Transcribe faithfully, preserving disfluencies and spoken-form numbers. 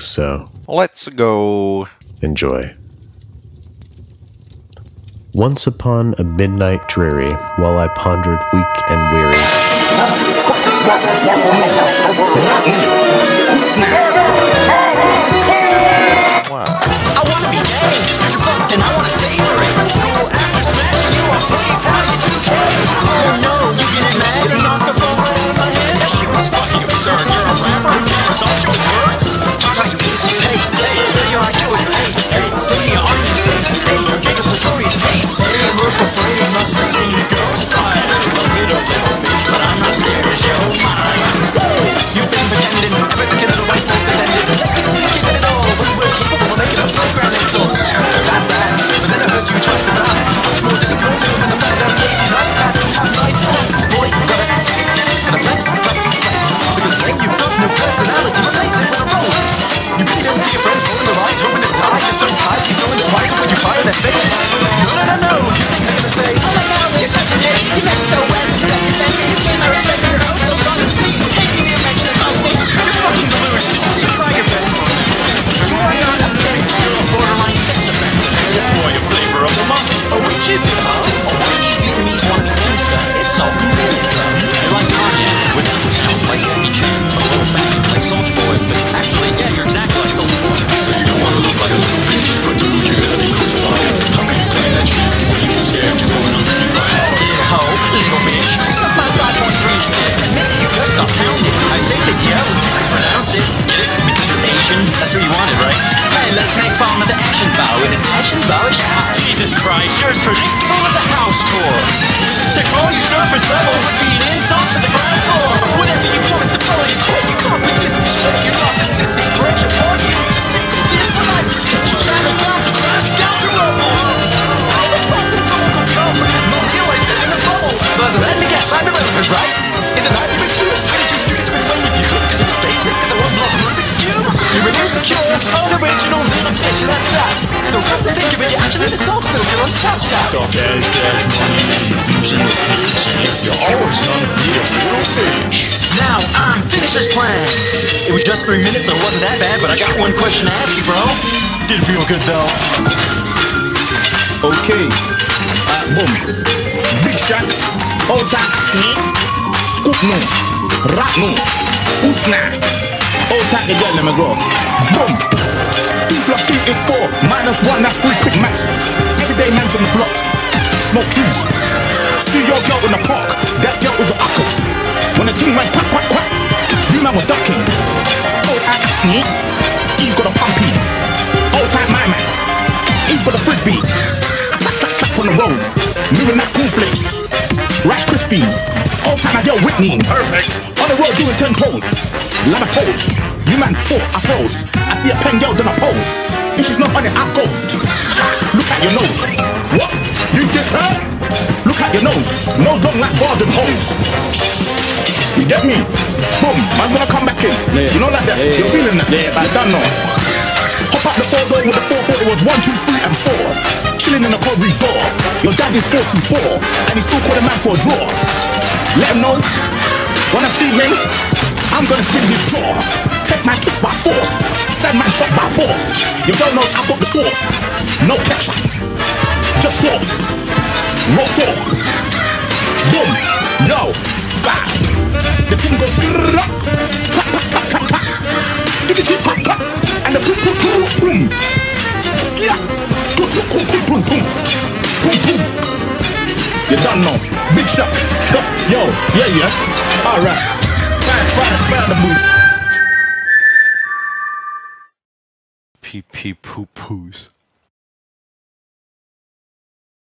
so let's go. Enjoy. Once upon a midnight dreary, while I pondered weak and weary. Wow. I wanna be gay, you're fucked and I wanna savor it. So after smashing you, I'll play past you two K. Oh no, you getting mad and knocked the phone right out of my hand? That shit was fucking absurd. You're a rapper who cares all your words. Talk like you easy pace, hey, tell your I Q is hey, hey, say your audience taste, hey, your Jacob's notorious taste. Hey, look afraid you must have seen a ghost ride. You a little little bitch, but I'm not scared as your mind. You've been pretending ever since your little white boat descended. Let's get to keeping it all when we're capable of making a program insults. That's bad, but then I heard you tried to rap. I'm more disappointed when I found out Casey last time you have nice songs. Boy, gotta fix, gotta flex, flex, flex. Because when you've got no personality, replace it with a role. You really don't see your friends rolling their eyes, hoping to die. You're so tight, you throw in the prize when you fire their face. No, no, no, no, you think they're gonna say, oh my god, you're such a dick. You meant so well, you got this man, you gave my respect to your house, so long as please take me the invention about me. You're fucking delusional, so try your best. You are not a dick, you're a borderline sex offender. This boy a flavor of the month. Oh, which is it, huh? Oh, why do you Vietnamese want to be gangsta? It's so convenient, though. You're like Kanye, without the town, like Jackie Chan. A little fat, like Soulja Boy, but actually, yeah, you're exactly like Soulja Boy. So you don't want to look like a little bitch, but dude, you gotta be crucified. How can you play that shit when you can scared you're going on the deep right? Yeah, ho, little bitch. Suck my five point three stick. Admit you just got pounded. I take it, yeah, I pronounce it. Get it? Because you're Asian? That's what you wanted, right? Hey, let's make fun of the action bow with his action bow shot. Jesus Christ, you're as predictable as a house tour. To call you surface level would be an insult to the ground floor. Whatever you promise to follow, you quit. You can't resist the shit. You're narcissistic, pressure upon you. This but I predict you travel down to crash down to rubble. I expected someone could come, not realize they're in a bubble. But let me guess, I'm irrelevant, right? Is it not your excuse? Are you too stupid to explain your views? Is it too basic? Is it one block Rubik's Cube? You're an insecure, unoriginal little bitch, that's that. So come to think of it, you're actually the dog filter on Snapchat. Dog cash, cash, money, using the kids, and you're always gonna be a little bitch. Now I'm finished this plan. It was just three minutes, so it wasn't that bad, but I got one question to ask you, bro. Did it feel good, though? Okay. Uh, boom. Big Shaq. Hold that snake. Scoop no. Rat no. Usna. Hold tight the girl them as well. Boom. Two plus two is four. Minus one, that's three. Quick maths. Everyday man's on the block. Smoke trees. See your girl in the park. That girl was a uckers. When the team went quack, quack, quack, you man were ducking. Hold tight that snake. He's got a pumpy. Hold tight my man. He's got a frisbee. Track, track, track on the road. Moving that cornflakes. Rice crispy. All time I girl Whitney. Perfect. On the road doing ten toes. Lama pose. You man four, I froze. I see a pen girl, then I pose. If she's not on it, I ghost. Look at your nose. What? You get her? Look at your nose. Nose don't like bars and holes. You get me? Boom. Man's gonna come back in. Yeah. You know like that? Yeah. You're feeling that? Yeah, but I don't know. Hop up the four door with the four four. It was one, two, three, and four. Chilling in the corridor. Your dad is forty-four, and he's still calling man for a draw. Let him know. When I see him, I'm gonna spin his jaw. Take my kicks by force. Send man shot by force. You don't know I got the sauce. No ketchup. Just sauce. Raw sauce. Boom. Yo. Bah. The thing goes grrrr up. Clap, clap, clap, clap, clap. Skitty, clap, clap, clap. And the boom, boom, boom, boom. Skia. Boom, boom, boom, boom, boom, boom. Boom, boom. You don't know. Big Shaq. Yo. Yeah, yeah. Alright. Fire, fire, fire the booth. Pee pee poo poos.